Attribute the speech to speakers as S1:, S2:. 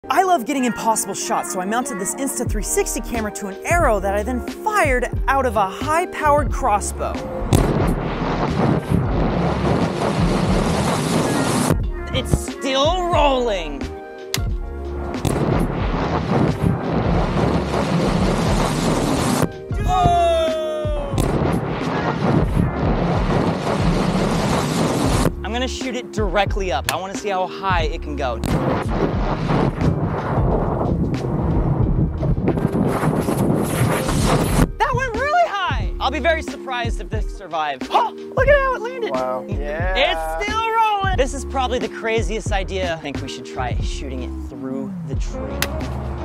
S1: I love getting impossible shots, so I mounted this Insta360 camera to an arrow that I then fired out of a high-powered crossbow. It's still rolling. I'm gonna shoot it directly up. I wanna see how high it can go. That went really high! I'll be very surprised if this survives. Oh, look at how it landed.
S2: Wow. Yeah.
S1: It's still rolling. This is probably the craziest idea. I think we should try shooting it through the tree.